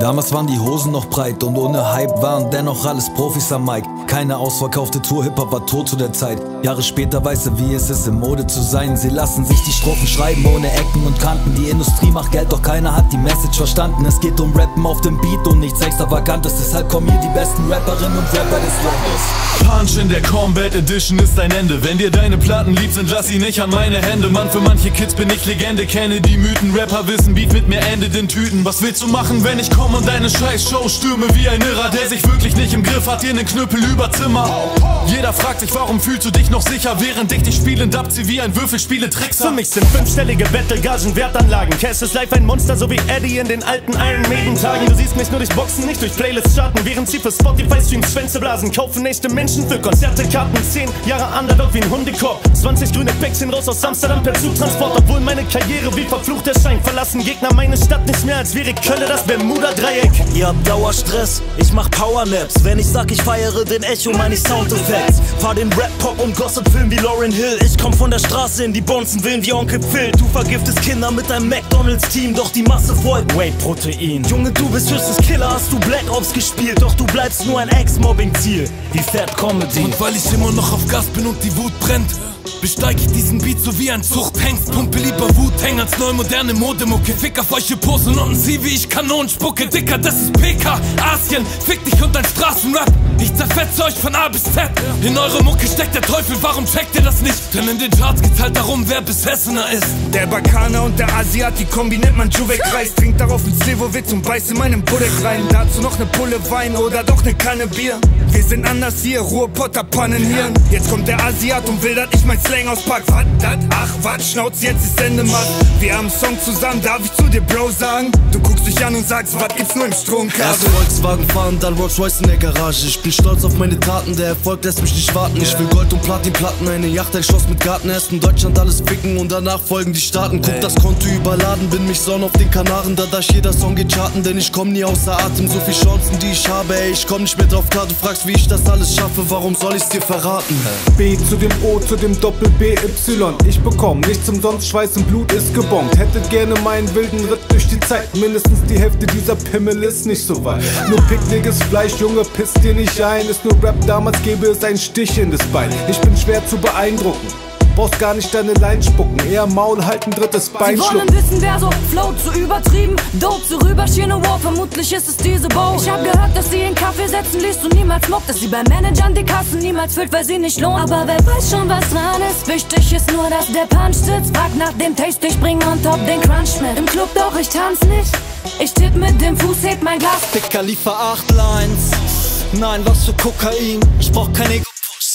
Damals waren die Hosen noch breit und ohne Hype waren dennoch alles Profis am Mic. Keine ausverkaufte Tour, Hip-Hop war tot zu der Zeit. Jahre später weiß er, wie es ist, in Mode zu sein. Sie lassen sich die Strophen schreiben ohne Ecken und Kanten. Die Industrie macht Geld, doch keiner hat die Message verstanden. Es geht um Rappen auf dem Beat und nichts Extravagantes. Deshalb kommen hier die besten Rapperinnen und Rapper des Landes. Punch in der Combat Edition ist ein Ende. Wenn dir deine Platten lieb sind, lass sie nicht an meine Hände. Mann, für manche Kids bin ich Legende. Kenne die Mythen, Rapper wissen, Beat mit mir endet in Tüten. Was willst du machen, wenn ich komme und deine scheiß Show stürme wie ein Irrer, der sich wirklich nicht im Griff hat, dir nen Knüppel über Zimmer. Jeder fragt sich, warum fühlst du dich noch sicher, während ich dich spielend abzieh wie ein Würfelspiele-Trickser. Für mich sind fünfstellige Battlegagen Wertanlagen. Cash ist live ein Monster, so wie Eddie in den alten Iron Maiden Tagen. Du siehst mich nur durch Boxen, nicht durch Playlists charten, während sie für Spotify Streams Schwänze blasen. Kaufen echte Menschen für Konzerte, Karten. 10 Jahre Underdog wie ein Hundekorb. 20 grüne Päckchen raus aus Amsterdam per Zugtransport. Obwohl meine Karriere wie verflucht erscheint, verlassen Gegner meine Stadt nicht mehr, als wäre Kölle das Bermuda-Dreieck. Ihr habt Dauerstress, ich mach Powernaps. Wenn ich sag, ich feiere den Echo, meine Soundeffects. Fahr den Rap, Pop und Gossip-Film wie Lauryn Hill. Ich komm von der Straße in die Bonzenvillen wie Onkel Phil. Du vergiftest Kinder mit deinem McDonalds-Team, doch die Masse folgt Whey-Protein. Junge, du bist höchstes Killer, hast du Black Ops gespielt, doch du bleibst nur ein Ex-Mobbing-Ziel. Wie Fat Comedy. Und weil ich immer noch auf Gas bin und die Wut brennt, besteig ich diesen Beat so wie ein Zuchthengst. Pumpe lieber Wu-Tang als neu moderne Modemucke. Fick auf euch, ihr Posen und sieh, wie ich Kanonen spucke. Dicker, das ist PK, Asien, fick dich und dein Straßenrap. Ich zerfetze euch von A bis Z. In eure Mucke steckt der Teufel, warum checkt ihr das nicht? Denn in den Charts geht's halt darum, wer besessener ist. Der Bakaner und der Asiat, die Kombi nennt man Juvek-Reis. Trink darauf ein Slivovitz und beiß in meinem Budek rein. Dazu noch ne Pulle Wein oder doch ne Kanne Bier. Wir sind anders hier, Ruhrpotter Pannenhirn. Jetzt kommt der Asiat und will, dass ich mein Slang auspack. Was, dat? Ach, was, Schnauze, jetzt ist Ende, Mann. Wir haben einen Song zusammen, darf ich zu dir, Bro, sagen? Du guckst dich an und sagst, was gibt's nur im Stromkabel? Erst Volkswagen fahren, dann Rolls Royce in der Garage. Ich bin stolz auf meine Taten, der Erfolg lässt mich nicht warten. Ich will Gold und Platinplatten, eine Yacht, ein Schloss mit Garten. Erst in Deutschland alles ficken und danach folgen die Staaten. Guck, das Konto überladen, bin mich Sonn auf den Kanaren. Dadurch jeder Song geht charten, denn ich komm nie außer Atem. So viel Chancen, die ich habe, ey, ich komm nicht mehr drauf klar. Du fragst, wie ich das alles schaffe, warum soll ich's dir verraten? B zu dem O zu dem Doppel-B-Y. Ich bekomm nichts umsonst, Schweiß und Blut ist gebombt. Hättet gerne meinen wilden Ritt durch die Zeit. Mindestens die Hälfte dieser Pimmel ist nicht so weit. Nur pickliges Fleisch, Junge, pisst dir nicht ein. Ist nur Rap, damals gäbe es einen Stich in das Bein. Ich bin schwer zu beeindrucken. Brauchst gar nicht deine Line spucken, eher Maul halten, drittes Bein schlucken. Sie wollen wissen, wer so float, zu übertrieben, dope, zu rüberschiene, wow, vermutlich ist es diese Bow. Ich hab gehört, dass sie in Kaffee setzen, liest und niemals mockt, dass sie bei Managern die Kassen niemals füllt, weil sie nicht lohnt. Aber wer weiß schon, was dran ist, wichtig ist nur, dass der Punch sitzt. Frag nach dem Taste, ich bring on top den Crunch mit. Im Club doch, ich tanz nicht, ich tipp mit dem Fuß, heb mein Glas. Dicker, liefer 8 Lines, nein, was für Kokain. Ich brauch kein Ego.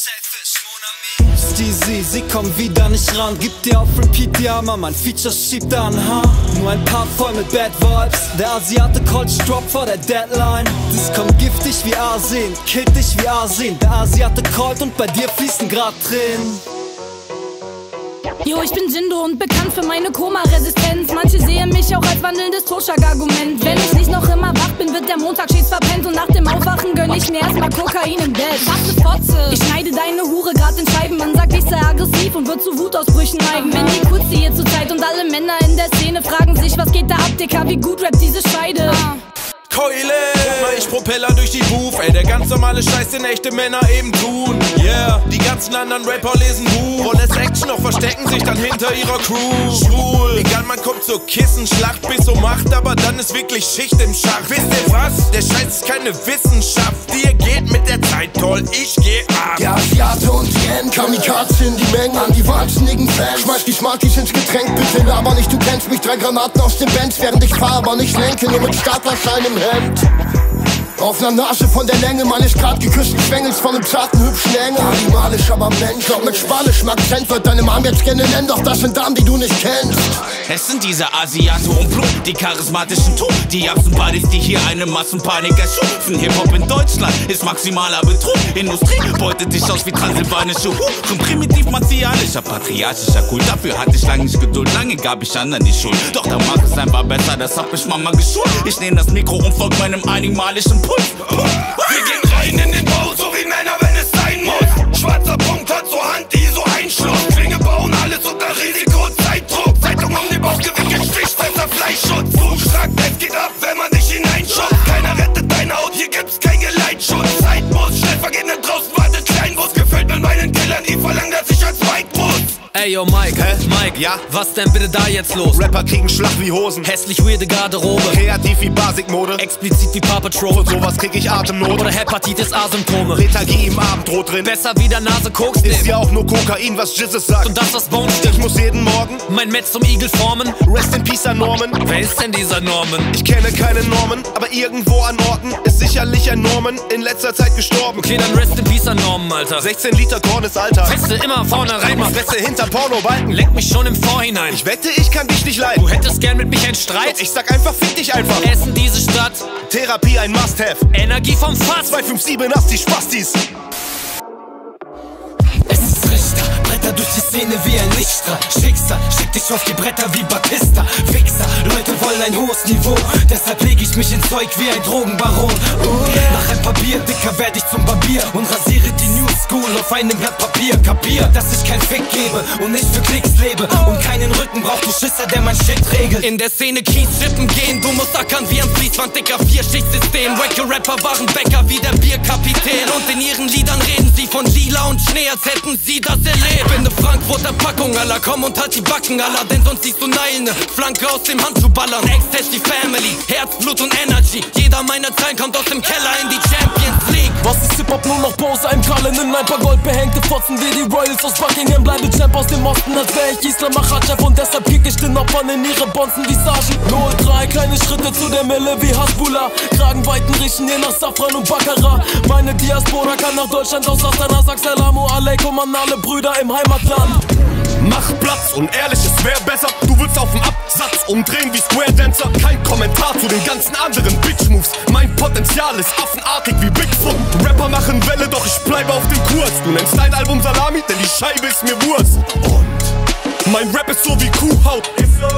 Sie kommt wieder nicht ran, gibt dir auf Repeat, ja man, mein Feature schiebt an, ha? Nur ein Part voll mit Bad Vibes, der Asiate callt Drop vor der Deadline. Das kommt giftig wie Arsen, killt dich wie Arsen. Der Asiate callt und bei dir fließen grad Tränen. Jo, ich bin Jindo und bekannt für meine Koma-Resistenz. Manche sehen mich auch als wandelndes Totschlag-Argument. Wenn ich nicht noch immer wach bin, wird der Montag stets verpennt. Und nach dem Aufwachen gönn ich mir erstmal Kokain im Bett. Was ne Fotze, ich schneide deine Hure grad in Scheiben. Man sagt, ich sei aggressiv und wird zu Wutausbrüchen neigen. Bin die Kurze hier zur Zeit und alle Männer in der Szene fragen sich, was geht da ab, Dicker, wie gut rappt diese Scheide. Keule, ich Propeller durch die Booth, ey, der ganz normale Scheiß, den echte Männer eben tun. Yeah, die ganzen anderen Rapper lesen Buch, wollen es Action, doch verstecken sich dann hinter ihrer Crew. Schwul, egal, man kommt zur Kissenschlacht bis um 8, aber dann ist wirklich Schicht im Schach. Wisst ihr was? Der Scheiß ist keine Wissenschaft, ihr geht mit der Zeit toll, ich geh ab. Der Asiate und die End, Kamikaze in die Mengen, an die wahnsinnigen Fans. Schmeiß die Smarties ins Getränk, bitte aber nicht, du kennst mich. 3 Granaten aus dem Benz, während ich fahr, aber nicht lenke, nur mit Startlerschein im Hemd. Auf ner Nase von der Länge meines grad geküssten Schwengels von nem zarten, hübschen Engel. Animalisch, aber Mensch, glaub mit spanischem Akzent wird deine Mom jetzt gerne nennen, doch das sind Damen, die du nicht kennst. Es sind diese Asiate und Blut, die charismatischen Tuch, die Buddies, die hier eine Massenpanik erschupfen. Hip-Hop in Deutschland ist maximaler Betrug. Industrie beutet dich aus wie transsilvanische Huren. Primitiv-martialischer, patriarchischer Kult. Dafür hatte ich lange nicht Geduld, lange gab ich anderen die Schuld. Doch dann mach es einfach besser, das hab ich Mama geschult. Ich nehm das Mikro und folg meinem animalischen Puls. Wir gehen rein in den Bau, so wie Männer, wenn es sein muss. Schwarzer Punkt hat zur Hand, die so Einschluss. Klinge bauen alles unter Risiko, Zeitdruck. Zeitung um den Bauch gewickelt, Stichfresser, Fleischschutz. Buchstark, es geht ab, wenn man dich hineinschaut. Ey yo Mike, Mike, ja? Was denn bitte da jetzt los? Rapper kriegen Schlag wie Hosen, Hässlich weirde Garderobe, kreativ wie Basic-Mode, explizit wie Paw Patrol. von sowas krieg ich Atemnot. Oder Hepatitis A-Symptome, Lethargie im Abendrot drin, besser wie der Nase Koks ist nehmen. ja auch nur Kokain, was Jesus sagt. Und das, was Bones Ich stimmt, muss jeden Morgen mein Metz zum Igel formen. Rest in Peace an Norman. Wer ist denn dieser Norman? Ich kenne keine Normen, aber irgendwo an Orten ist sicherlich ein Norman in letzter Zeit gestorben. Okay, dann rest in peace an Norman, Alter. 16 Liter Korn ist Alltag. Feste immer vorne rein, mach Fresse hinter Porno-Balken. Leck mich schon im Vorhinein. Ich wette, ich kann dich nicht leiden. Du hättest gern mit mich einen Streit? Ich sag einfach, fick dich einfach. Essen diese Stadt, Therapie ein Must-Have. Energie vom Fass. 257 hast die Spastis. Es ist Richter, Bretter durch die Szene wie ein Lichtstrahl. Schicksal, schick dich auf die Bretter wie Batista. Wichser, Leute wollen ein hohes Niveau, deshalb leg ich mich ins Zeug wie ein Drogenbaron. Nach ein Papier, dicker werd ich zum Barbier und rasiere die New School auf einem Blatt Papier. Kapier, dass ich kein Fick gebe und nicht für Klicks lebe und keinen Rücken braucht, du Schisser, der mein Shit regelt. In der Szene Kies schippen gehen, du musst ackern wie ein Fließband, dicker Vierschichtsystem. Wacke Rapper waren Bäcker wie der Bierkapitän und in ihren Liedern reden sie von Gila und Schnee, als hätten sie das erlebt. Bin ne Frankfurter Packung, Alter, komm und halt die Backen, Alter, denn sonst siehst du Nein, ne Flanke aus dem Handschuh ballern. Ex-Test die Family, Herz, Blut und Energy. Jeder meiner Zeilen kommt aus dem Keller in die Champions League. Was ist Hip-Hop, nur noch Pose, ein Krallen in ein paar goldbehängte Fotzen wie die Royals aus Buckingham. Bleibe Champ aus dem Osten, als wär ich Islam Makhachev und deshalb kick ich den Opfern in ihre Bonzen wie Sergeant 03. Kleine Schritte zu der Mille wie Hasbullah. Kragenweiten riechen je nach Safran und Baccarat. Meine Diaspora kann nach Deutschland aus Astana. Sag Salamu alaikum an alle Brüder im Heimatland. Mach Platz und ehrlich, es wär besser. Du würdest auf dem Absatz umdrehen wie Square Dancer. Kein Kommentar zu den ganzen anderen Bitch-Moves. Mein Potenzial ist affenartig wie Bigfoot. Rapper machen Welle, doch ich bleibe auf dem Kurs. Du nennst dein Album Salami, denn die Scheibe ist mir Wurst. Und mein Rap ist so wie Kuhhaut,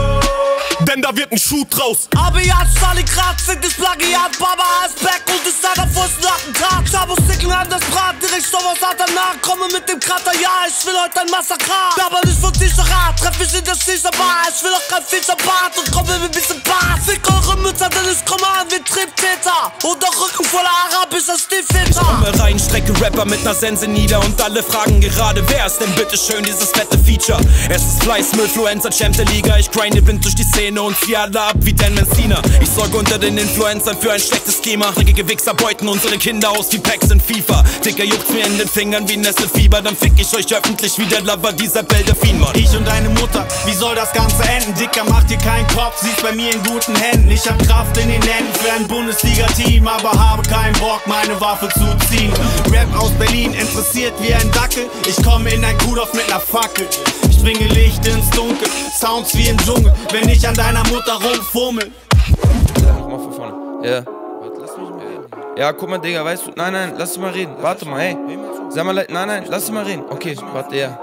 denn da wird ein Schuh draus. Abiat, Stalingrad, sind das Plagiat, Baba ist back und ist einer Fuß nach dem Tag. Chabos stickeln an das Brat, direkt Stoff aus Satanar. Komme mit dem Krater, ja, ich will heute ein Massaker. Aber nicht von Tischerat, treff mich in der Shisha-Bar. Ich will auch kein Fischer-Bart und komme mit ein bisschen Bart. Fick eure Mütter, denn ich komme an wie Triebtäter. Und auch Rücken voller arabischer Stiefväter. Komme rein, strecke Rapper mit ner Sense nieder und alle fragen gerade, wer ist denn bitteschön dieses fette Feature? Es ist Fleiß, Müllfluencer, Champ der Liga. Ich grinde blind durch die Szene und zieh alle ab wie Dan Mencina. Ich sorge unter den Influencern für ein schlechtes Schema. Dreckige Wichser beuten unsere Kinder aus wie Packs in FIFA. Dicker juckt's mir in den Fingern wie Nesselfieber. Dann fick ich euch öffentlich wie der Lover dieser Beldelfin-Mann. Ich und deine Mutter, wie soll das Ganze enden? Dicker, mach dir keinen Kopf, siehst bei mir in guten Händen. Ich hab Kraft in den Händen für ein Bundesliga-Team, aber habe keinen Bock, meine Waffe zu ziehen. Rap aus Berlin, interessiert wie ein Dackel. Ich komme in ein Kuhdorf mit ner Fackel. Ich bringe Licht ins Dunkel, Sounds wie im Dschungel, wenn ich an deiner Mutter rumfummel. Ja, mach von vorne. Ja. Warte, lass mich mal reden. Ja, guck mal, Digga, weißt du, nein, lass dich mal reden. Warte mal, hey. Sag mal, nein, lass dich mal reden. Okay, warte, ja.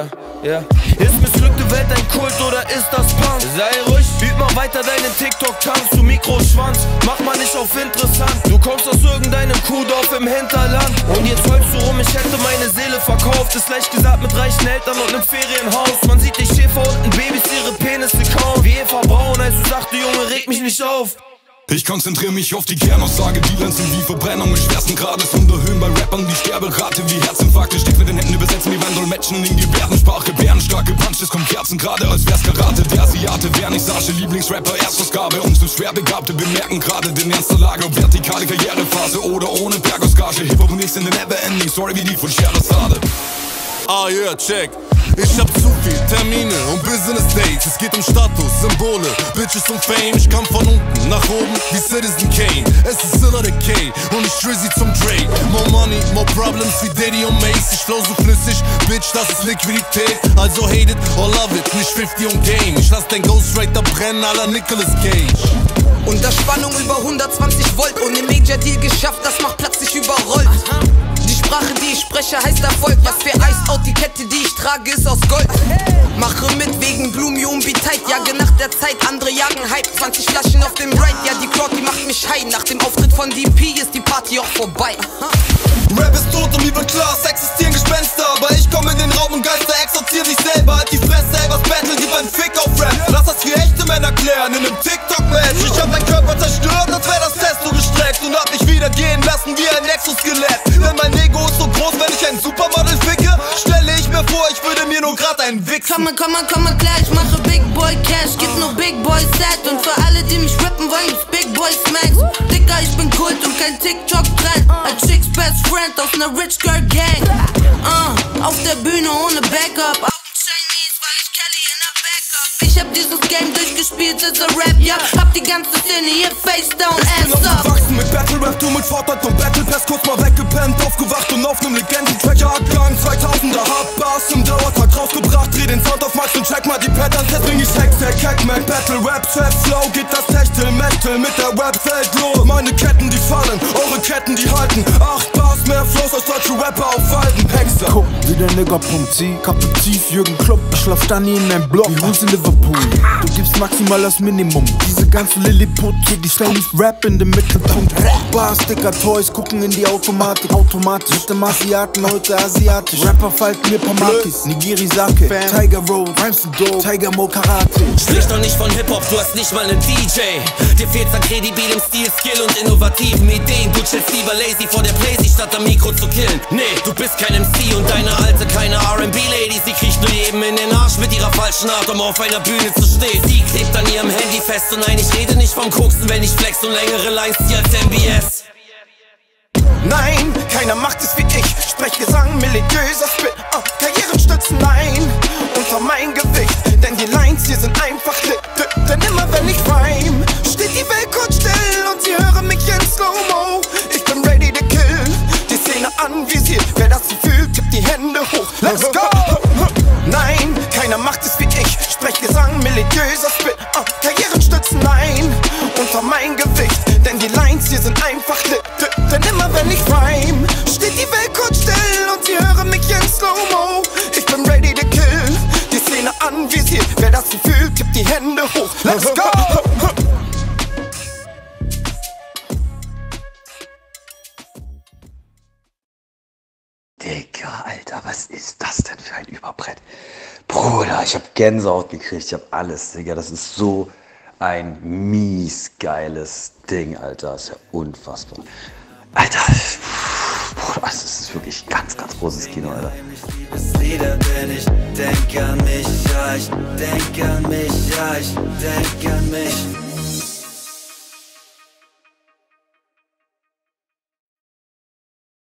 Ist missglückte Welt ein Kult oder ist das Punk? Sei ruhig, üb mal weiter deinen TikTok-Tanz, du Mikroschwanz. Mach mal nicht auf interessant. Du kommst aus irgendeinem Kuhdorf im Hinterland. Und jetzt heulst du rum, ich hätte meine Seele verkauft. Ist leicht gesagt mit reichen Eltern und nem Ferienhaus. Man sieht die Schäfer unten, Babys ihre Penisse kaum. Wie Eva Braun, als du sagte, Junge, reg mich nicht auf. Ich konzentriere mich auf die Kernaussage, die Lens sind wie Verbrennung im schwersten Grades. Unterhöhen bei Rappern die Sterberate wie Herzinfarkte. Steckt mit den Händen übersetzen wie Wandolmetschen in Gebärdensprache. Bärenstarke Punch, es kommt kerzengerade, als wär's Karate. Der Asiate, Vernissage, Lieblingsrapper, Erstausgabe. Unsere Schwerbegabte bemerken gerade den Ernst der Lage. Ob vertikale Karrierephase oder ohne Bergausgage. Hip-Hop und ich sind eine Never-Ending Story wie die von Scheherazade. Ah yeah, check. Ich hab zu viel Termine und Business Dates. Es geht um Status, Symbole, Bitches und Fame. Ich komm von unten nach oben wie Citizen Kane. Es ist Zilla the K und ich Drizzy zum Drake. More money, more problems wie Diddy und Mace. Ich flow so flüssig, Bitch, das ist Liquidität. Also hate it or love it, nicht 50 und Game. Ich lass den Ghostwriter brennen, à la Nicolas Cage. Unter Spannung über 120 Volt, ohne Major Deal geschafft, das macht Platz, sich überrollt. Die Sprache, die ich spreche, heißt Erfolg. Was für Iced Out, die Kette, die ich trage, ist aus Gold. Mache mit wegen Blumi und be tight, jage nach der Zeit, andere jagen Hype. 20 Flaschen auf dem Ride, ja die Crowd, die macht mich high. Nach dem Auftritt von DP ist die Party auch vorbei. Rap ist tot und mir wird klar, es existieren Gespenster. Aber ich komme in den Raum und Geister exorzieren sich selber. Halt die Fresse, ey, was Battle, gib ein Fick auf Rap. Lass das für echte Männer klären in einem TikTok-Match. Ich hab meinen Körper zerstört, als wär das Testo gestreckt. Und hab mich wieder gehen lassen wie ein Exoskelett. Denn mein Ego ist so groß, wenn ich ein Supermodel ficke, stelle ich mir vor, ich würde mir nur grad einen Wichser Komme klar, ich mache Big Boy Cash. Gibt nur Big Boy Set. Und für alle, die mich rippen wollen, gibt's Big Boy Smacks. Dicker, ich bin Kult und kein TikTok-Trend. Ein Chicks Best Friend aus ner Rich Girl Gang. Auf der Bühne ohne Backup. Ich hab dieses Game durchgespielt, it's a Rap, ja. Hab die ganze Szene hier face down, ass up. Ich bin aufgewachsen mit Battle Rap, du mit Fortnite und Battle Pass. Kurz mal weggepennt, aufgewacht und auf nem Legenden-Track abgegangen. 2000er hab Bars im Dauertag rausgebracht. Dreh den Sound auf Max und check mal die Patterns. Jetzt bring ich Hextech, Hackmack, Battle Rap, Trap, Flow. Geht das Techtel, Metal mit der Rap-Welt los. Meine Ketten, die fallen, eure Ketten, die halten. 8 Bars, mehr Flows als deutsche Rapper aufhalten. Hexer. Guck, wie der Nigger.c, Kaputiv, Jürgen Klopp. Ich schlaf Danny in einem Block, wie Hus in Liverpool. Du gibst maximal das Minimum. Diese ganze Lilliput, hier die Stone Rap in dem Mittelpunkt. Bars, Sticker, Toys, gucken in die Automatik. Automatisch, mit dem Asiaten, heute asiatisch. Rapper falten mir Pamakis, Nigiri Sake, Tiger Road, Rhymes and Dope, Tiger Mo Karate. Sprich doch nicht von Hip-Hop, du hast nicht mal nen DJ. Dir fehlt's an kredibilem Stil, Skill und innovativen Ideen. Du chillst lieber lazy vor der Playsee, statt am Mikro zu killen. Nee, du bist kein MC und deine alte keine R&B-Lady. Sie kriecht nur jedem in den Arsch mit ihrer falschen Art, um auf einer Bühne zu stehen. Sie klebt an ihrem Handy fest und nein, ich rede nicht vom Koksen, wenn ich flex und längere Lines ziehe als MBS. Nein, keiner macht es wie ich. Sprechgesang, melodiöser Spit, Karrierenstützen, nein, unter mein Gewicht. Denn die Lines hier sind einfach lit. Denn immer wenn ich rhyme, steht die Welt kurz still und sie hören mich in Slow-Mo. Ich bin ready to kill, die Szene anvisiert. Wer das so fühlt, tippt die Hände hoch. Let's go! Nein, keiner macht es wie ich. Sprechgesang, melodiöser Spit, Karrierenstützen, nein, unter mein Gewicht. Denn die Lines hier sind einfach lit. Denn immer wenn ich rhyme, steht die Welt kurz still und sie hören mich in Slow-Mo. Ich bin ready to kill, die Szene anvisiert. Wer das so fühlt, tippt die Hände hoch. Let's go! Digga, Alter, was ist das denn für ein Überbrett? Bruder, ich hab Gänsehaut gekriegt, ich hab alles, Digga, das ist so ein mies geiles Ding, Alter, das ist ja unfassbar. Alter, Bruder, das ist wirklich ganz, ganz großes Kino, Alter. Denn ich denk an mich, ja, ich denk an mich, ja, ich denk an mich.